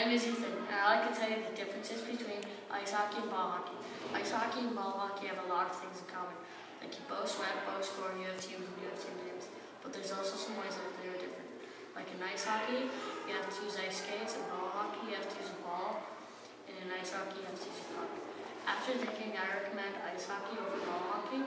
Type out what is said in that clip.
name is Ethan, and I'd like to tell you the differences between ice hockey and ball hockey. Ice hockey and ball hockey have a lot of things in common. Like you both sweat, both score, you have teams and you have team names. But there's also some ways that they are different. Like in ice hockey, you have to use ice skates. In ball hockey, you have to use a ball. And in ice hockey, you have to use a puck. After thinking, I recommend ice hockey over ball hockey